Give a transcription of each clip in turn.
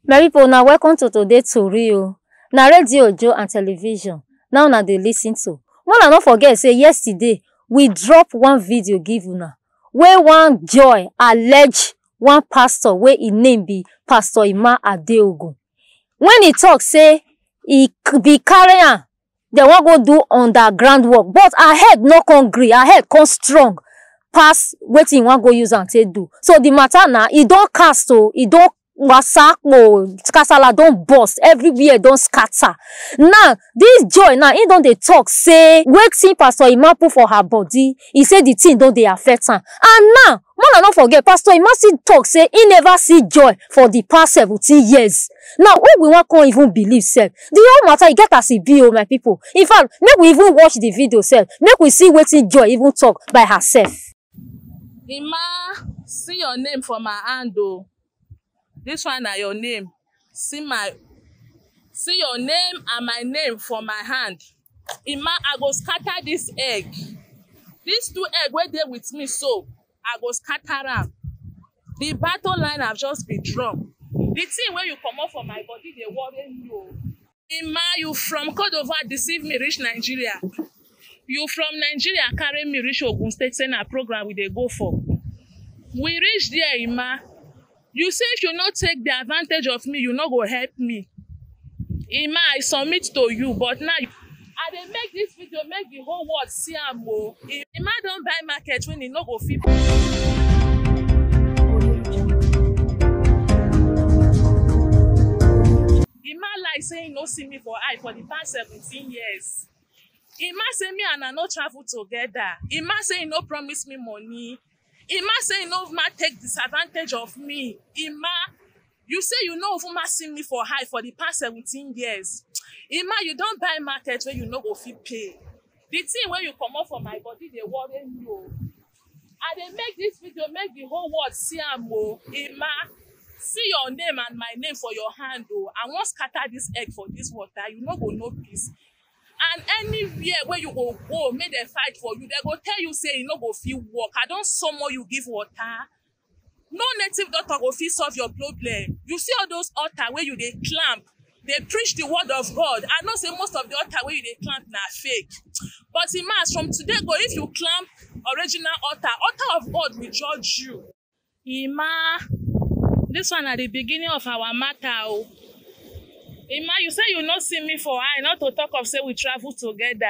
My people, now welcome to today's tori o. Na radio Ojo and television now una dey listen to. Una no forget say yesterday we drop one video give una wey one joy allege one pastor wey im name be Pastor Emma Adeogun. When he talk say he be carry am, dem wan go do underground work, but her head no come gree, her head come strong pass wetin he wan go use am take do. So the matter na e don cast o, e don wasakpo, kasala don burst, everywhere don scatter. Now this joy now he don dey talk say wetin Pastor Emma put for her body, he say the thing don dey affect am. And now una no forget Pastor Emma still talk say he never see joy for the past 17 years. Now who we wan come even believe sef? The whole matter e get as e be o, my people. In fact, make we even watch the video sef, make we see wetin joy even talk by herself. Emma, see your name for my hand o. This one na your name. See your name and my name for my hand. Emma, I go scatter this egg. These two egg wey dey with me so, I go scatter am. The battle line have just been drawn. The thing wey you comot for my body dey worry me o. Emma, you from Cote d'Ivoire deceive me reach Nigeria. You from Nigeria carry me reach Ogun State say na program we dey go for. We reach there, Emma. You say if you no take the advantage of me, you no go help me. Emma, I submit to you, but now I dey make this video make the whole world see am o. Emma don buy market when e no go fit. Emma lie say e no see me for eye for the past 17 years. Emma say me and I no travel together. Emma say e no promise me money. Emma say you no even take disadvantage of me. Emma, you say you no even see me for high for the past 17 years. Emma, you don buy market where you no go fit pay. The thing wey you comot for my body dey worry me o. I dey make this video make the whole world see am o. Emma, see your name and my name for your hand o. I wan scatter this egg for this water, you no go know peace. And anywhere where you go, make dem fight for you. They go tell you say you no go fit work. I don summon you give water. No native doctor go fit solve your problem. You see all those altar where you dey clamp, they preach the word of God. I know say most of the altar where you dey clamp na fake. But Emma, from today go, if you clamp original altar of God will judge you. Emma, this one at the beginning of our matter o. Emma, you say you no see me for eye, not to talk of say we travel together.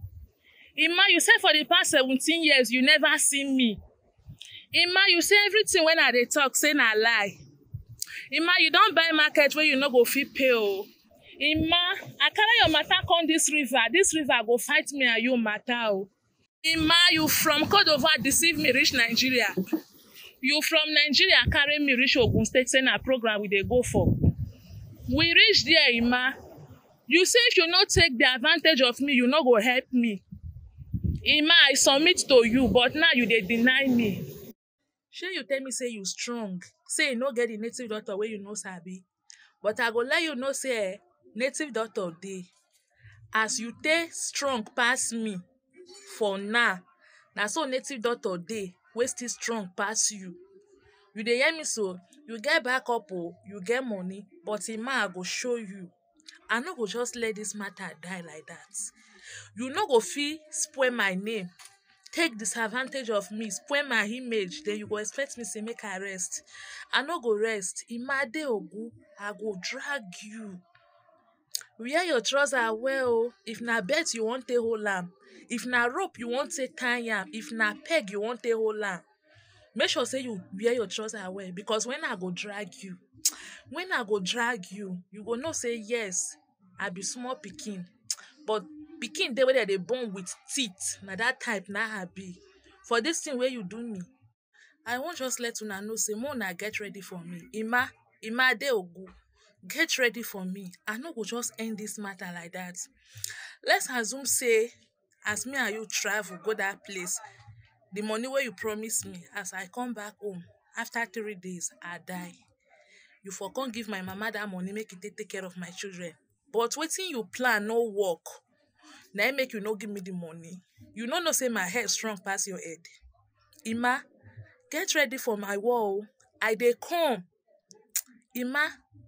Emma, you say for the past 17 years you never see me. Emma, you say everything when I dey talk say na lie. Emma, you don buy market where you no go fit pay o. Emma, I carry your matter come this river. This river go fight me and you matter o. Emma, you from Cote d'Ivoire deceive me reach Nigeria. You from Nigeria carry me reach Ogun State say na program we dey go for. We reach there, Emma. You say if you no take the advantage of me, you no go help me. Emma, I submit to you, but now you dey deny me. Shey you tell me say you strong, say you no get the native doctor wey you no sabi. But I go let you know say native doctor dey. As you take strong pass me for now, na so native doctor dey wey still strong pass you. You dey hear me so? You get backup o, you get money, but Emma, I go show you. I no go just let this matter die like that. You no go fit spoil my name, take disadvantage of me, spoil my image, then you go expect me say make I rest. I no go rest. Emma Adeogun, I go drag you. Wear your trouser well o. If na belt you wan take hold am, if na rope you wan take tie am, if na peg you wan take hold am, make sure say you wear your trouser well, because when I go drag you, you go know say yes, I be small pikin. But pikin dey wey dey born with teeth, na that type na I be. For this thing wey you do me, I wan just let una know say make una get ready for me. Emma Adeogun, get ready for me. I no go just end this matter like that. Let's assume say as me and you travel go that place, the money wey you promise me, as I come back home after 3 days, I die. You for come give my mama that money make e take care of my children. But wetin you plan no work. Na make you no give me the money. You no know say my head strong pass your head. Emma, get ready for my war. I dey come. Emma,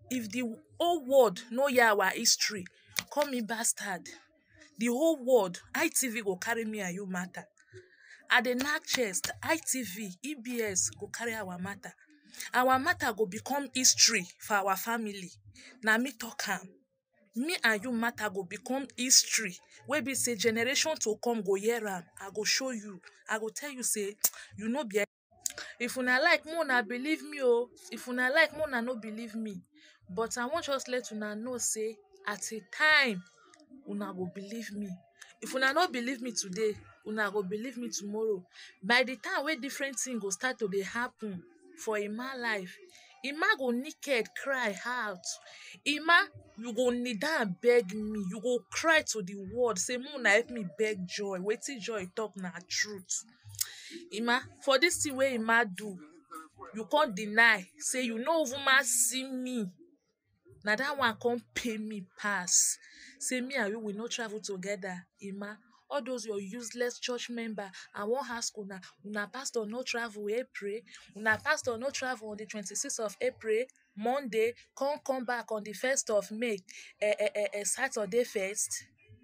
if the whole world no hear our history, call me bastard. The whole world, ITV go carry me and you matter. I dey knack chest, ITV, EBS go carry our matter. Our matter go become history for our family. Na me talk am. Me and you matter go become history wey be say generation to come go hear am. I go show you. I go tell you say you no be. If una like, make una believe me oh. If una like, make una no believe me. But I wan just let una know say at a time una go believe me. If una no believe me today, una go believe me tomorrow. By the time wey different things go start to dey happen for Emma life, Emma go naked cry out. Emma, you go kneel down beg me. You go cry to the world say make una help me beg Joy. Wetin Joy talk na truth. Emma, for this thing wey Emma do, you can't deny say you no even see me. Na that one come pay me pass. Say me and you will not travel together, Emma. All those your useless church member, I wan ask una pastor no travel April, una pastor no travel on the 26th of April, Monday, come back on the 1st of May, Saturday first.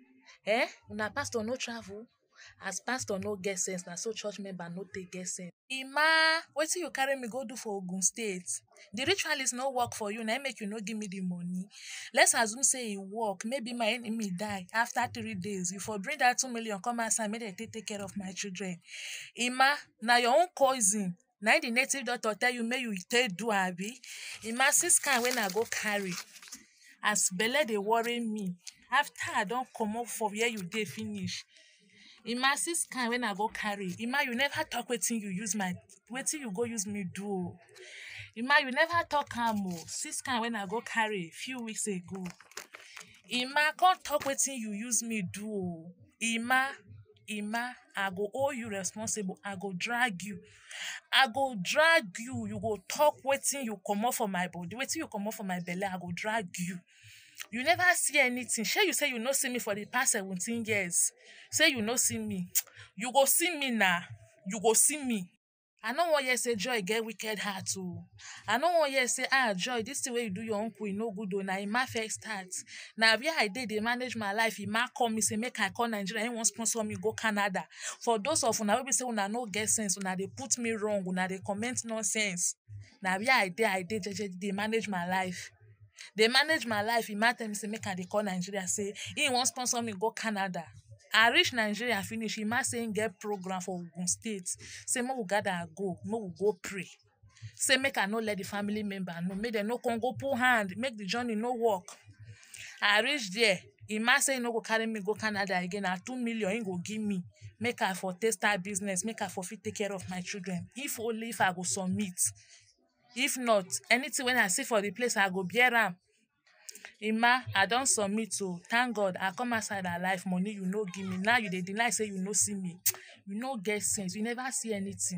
Una pastor no travel. As pastor no get sense, na so church member no take get sense. Emma, wetin you carry me go do for Ogun State? The ritualist no work for you, na make you no give me the money. Let's assume say e work, maybe my enemy die after 3 days. You for bring that 2 million come outside, make dem take care of my children. Emma, na your own cousin. Na the native doctor tell you make you take do abi? Emma, 6 kind when I go carry. As belle dey worry me, after I don comot for where you dey finish. Emma, 6 kind when I go carry. Emma, you never talk wetin you go use me do oh. Emma, you never talk am oh. 6 kind when I go carry few weeks ago. Emma, come talk wetin you use me do oh. Emma, I go hold you responsible. I go drag you. You go talk wetin you comot for my body, wetin you comot for my belle, I go drag you. You never see anything. Shey you say you no see me for the past 17 years. Say you no see me. You go see me now. You go see me. I no wan hear say Joy get wicked heart oh. I no wan hear say Joy, this thing wey you do your uncle e no good oh. Na Emma first start. Na where I dey manage my life. Emma call me say make I call Nigeria. He wan sponsor me go Canada. For those of una wey be say una no get sense, una dey put me wrong, una dey comment nonsense. Na where I dey jeje dey manage my life. Dey manage my life. Emma tell me say make I dey call Nigeria, say he wan sponsor me go Canada. I reach Nigeria finish. Emma say him get program for Ogun State. Say make we gather and go, make we go pray. Say make I no let the family member know, make dem no come go pull hand, make the journey no work. I reach there. Emma say he no go carry me go Canada again. Na 2 million he go give me. Make I for take start business, make I for fit take care of my children. If only if I go submit. If not, anything when I see for the place, I go bear am. Emma, I don submit oh. Thank God I come outside alive. Money you no give me. Now you dey deny say you no see me. You no get sense. You never see anything.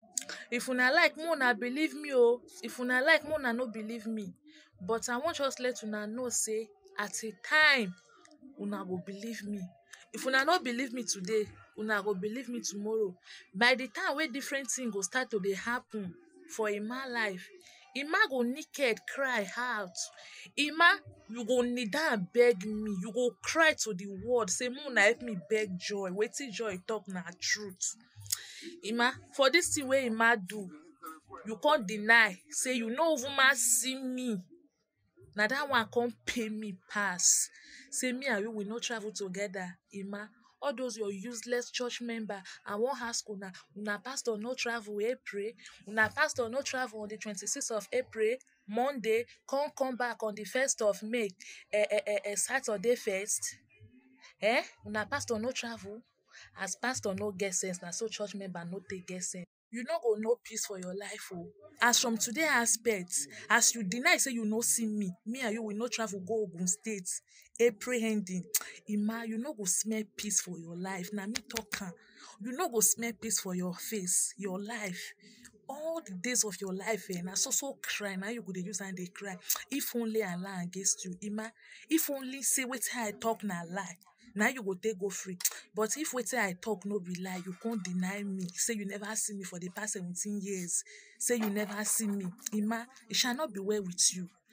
If una like, make una believe me oh. If una like, make una no believe me. But I wan just let una know say at a time una go believe me. If una no believe me today, una go believe me tomorrow. By the time wey different things go start to dey happen for Emma life, Emma go naked cry out. Emma, you go kneel down beg me. You go cry to the world say make una help me beg Joy. Wetin Joy talk na truth. Emma, for this thing wey Emma do, you can't deny say you no even see me. Na that one come pay me pass. Say me and you will not travel together, Emma. All those your useless church member, I wan ask una pastor no travel April, una pastor no travel on the 26th of April, Monday, come back on the 1st of May, Saturday first. Una pastor no travel. As pastor no get sense, na so church member no take get sense. You no go know peace for your life oh. As from today aspect, as you deny say you no see me and you will not travel go Ogun State, April ending, Emma, you no go smell peace for your life. Na me talk am. You no go smell peace for your face, your life. All the days of your life, na so cry. Now you go dey use and dey cry. If only I lie against you, Emma. If only say wetin I talk na lie. Now you go take go free. But if wetin I talk no be lie, you can't deny me. Say you never see me for the past 17 years. Say you never see me. Emma, it shall not be well with you.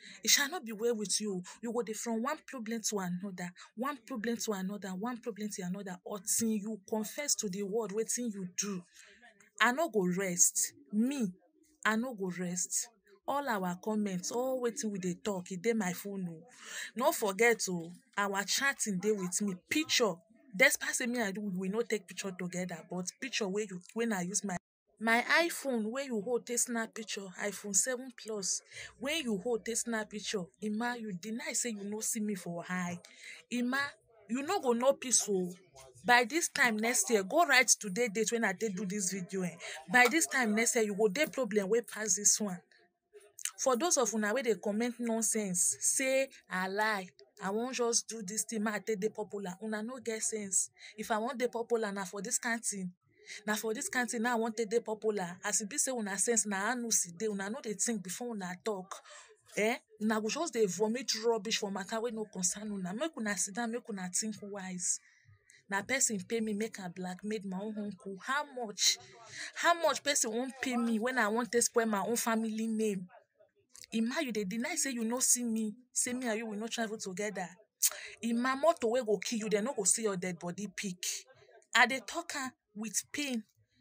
It shall not be well with you. You go from one problem to another, one problem to another, one problem to another, until you confess to the world wetin you do. I no go rest. Me, I no go rest. All our comments, all wetin we dey talk, e dey my phone o. No forget o, our chatting dey with me. Picture, despite say me and you we no take picture together, but picture wey when I use my iPhone wey you hold take snap picture, iPhone 7 Plus, when you hold take snap picture, Emma, you deny say you no see me for eye. Emma, you no go know peace o. By this time next year, go write today date when I take do this video. By this time next year, you go dey problem wey pass this one. For those of una wey dey comment nonsense, say I lie, I wan just do this thing, make I take dey popular. Una no get sense. If I wan dey popular, na for this kind thing. Na for this kind thing now I wan take dey popular. As e be say una sense na anus e dey, una no dey think before una talk. Una go just dey vomit rubbish for matter wey no concern una. Make una sit down, make una think wise. Na person pay me make I blackmail my own uncle. How much? How much person won't pay me when I want to spoil my own family name? Emma, you dey deny say you no see me. Say me and you will not travel together. Emma, motor wey go kill you, they no go see your dead body pick. I dey talk with pain.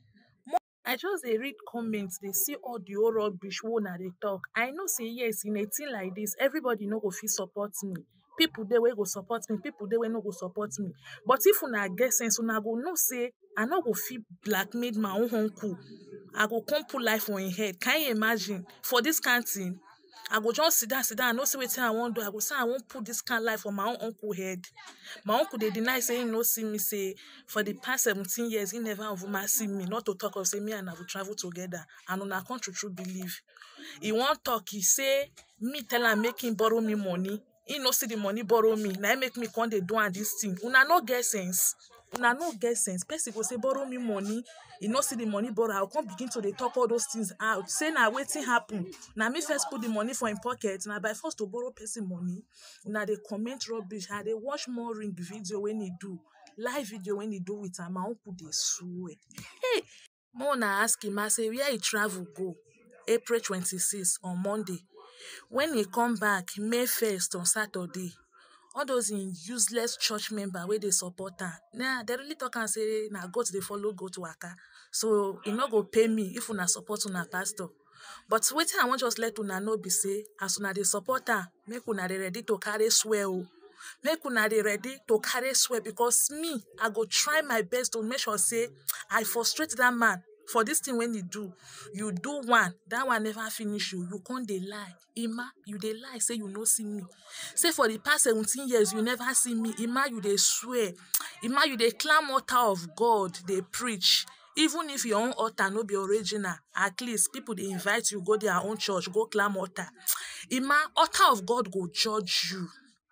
I just dey read comments, they see all the old rubbish wey una dey talk. I know say yes, in a thing like this, everybody no go fit support me. People dey wey go support me, people dey wey no go support me. But if una get sense, una go know say I no go fit blackmail my own uncle. I go come put life on him head. Can you imagine? For this kind of thing, I go just sit down, I know say wetin I wan do. I go say I won't put this kind of life on my own uncle head. My uncle dey deny say he no see me. Say for the past 17 years, he never even see me. Not to talk of say me and I will travel together. And una country true believe. He won't talk. He say me tell him make him borrow me money. He no see the money borrow me. Now make me come dey do and this thing. Una no get sense. Una no get sense. Person go say borrow me money. He no see the money borrow. I'll come begin to dey talk all those things out. Say now wetin happen. Now me first put the money for him pocket. Now by force to borrow person money. Now they comment rubbish. How they watch more ring video when he do. Live video when he do with her. My uncle dey swear. Hey, more na ask him. I say where he travel go. April 26 on Monday. When he come back, May 1st on Saturday, all those useless church members where they support her, nah, they really talk and say, nah, goat they follow goat waka. So he not go pay me if una support una pastor. But wetin I want just let una know be say, as una they support her, make una they ready to carry swear. Make una they ready to carry swear, because me, I go try my best to make sure say I frustrate that man. For this thing when you do one, that one never finish you. You can't dey lie. Emma, you dey lie, say you no see me. Say for the past 17 years, you never see me. Emma, you dey swear. Emma, you dey climb altar of God, they preach. Even if your own altar no be original, at least people they invite you, go their own church, go climb altar. Emma, altar of God go judge you.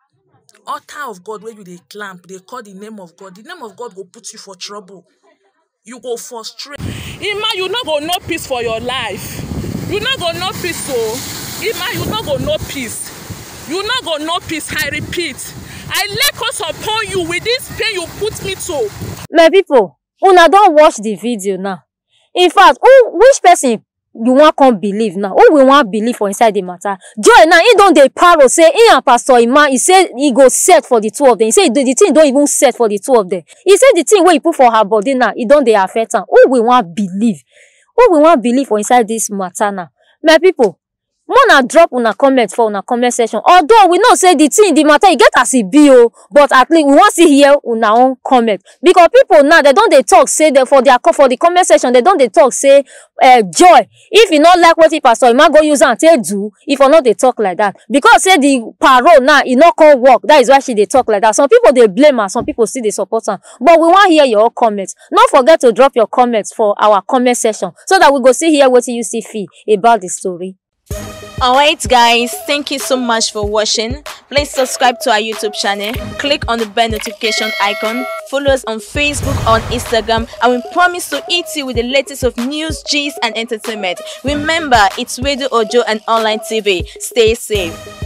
Altar of God where you dey climb, they call the name of God. The name of God go put you for trouble. You go frustrate. Emma, you not go no peace for your life. You not go no peace, so Emma, you not go no peace. You not go no peace. I repeat, I lay curse upon you with this pain you put me to. My people, una don't watch the video now. In fact, which person you want come believe now? Who we want believe for inside the matter? Joy now, he don't dey paro say he and Pastor Emma, he said he go set for the two of them. He said the thing don't even set for the two of them. He said the thing where he put for her body now, he don't dey affect her. Who we want believe? Who we want believe for inside this matter now? My people, Mona drop una comment for una comment section. Although we know say the thing, the matter, you get as it be, but at least we want to hear una own comment. Because people now, they don't they talk, say that for the comment section, they don't they talk, say, Joy, if you not like what Pastor Emma go use and tell do, if or not they talk like that. Because say the parole now, it not can work. That is why they talk like that. Some people they blame her, some people still they support her. But we want to hear your comments. Don't forget to drop your comments for our comment section so that we go see here what you see feel about the story. Alright guys, thank you so much for watching. Please subscribe to our YouTube channel, click on the bell notification icon, follow us on Facebook, on Instagram, and we promise to hit you with the latest of news, gist and entertainment. Remember, it's Radio Ojo and online TV. Stay safe.